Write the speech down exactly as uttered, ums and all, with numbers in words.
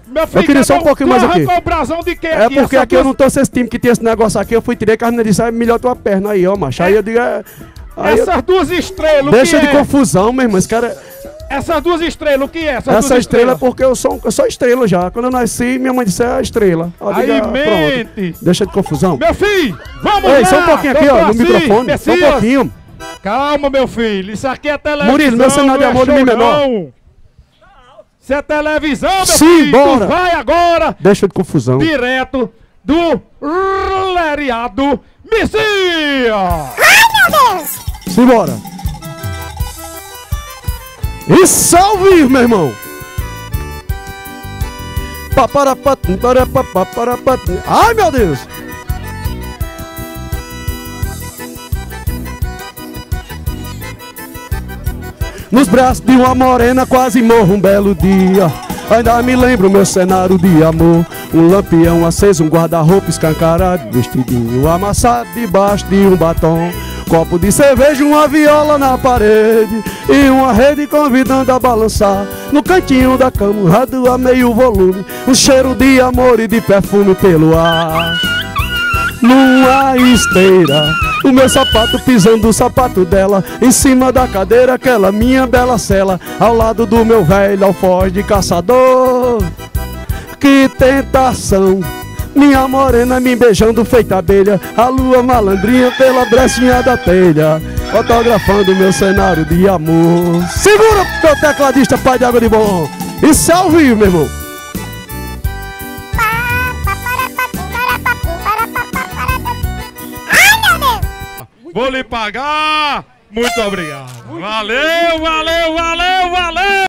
Meu filho, eu queria só um pouquinho mais aqui. O brasão de quê É aqui? porque Essa aqui eu duas- não tô esse time que tinha esse negócio aqui, eu fui tirei que a menina disse, ah, melhor tua perna aí, ó, macho. Aí eu digo, é... Aí eu- Essas duas estrelas, o Deixa que de é? confusão, meu irmão, esse cara... Essas duas estrelas, o que é? Essas Essa duas estrela é estrelas? porque eu sou, eu sou estrela já. Quando eu nasci, minha mãe disse, é a estrela. Ó, Aí diga, mente. pronto. Deixa de confusão. Meu filho, vamos Ei, lá! só um pouquinho aqui, Doutor ó, no Assis, microfone. Só um Messias. pouquinho. Calma, meu filho, isso aqui é televisão. Murilo, meu cenário de não é amor de show, mim menor. não. Isso é televisão, meu Sim, filho. bora. Tu vai agora, Deixa de confusão. direto do Leriado Messias. Simbora. Isso ao vivo, meu irmão. Paparapatum, parapapaparapatum. Ai, meu Deus. Nos braços de uma morena quase morro um belo dia. Ainda me lembro meu cenário de amor. Um lampião aceso, um guarda-roupa escancarado, vestidinho amassado debaixo de um batom. Copo de cerveja, uma viola na parede e uma rede convidando a balançar. No cantinho da cama, um rádio a meio volume, um cheiro de amor e de perfume pelo ar. Numa esteira, o meu sapato pisando o sapato dela, em cima da cadeira aquela minha bela cela, ao lado do meu velho alfoz de caçador. Que tentação, minha morena me beijando feita abelha, a lua malandrinha pela brechinha da telha, fotografando meu cenário de amor. Segura, meu tecladista, pai de água de bom. Isso é ao vivo, meu irmão. Vou lhe pagar. Muito obrigado. Valeu, valeu, valeu, valeu.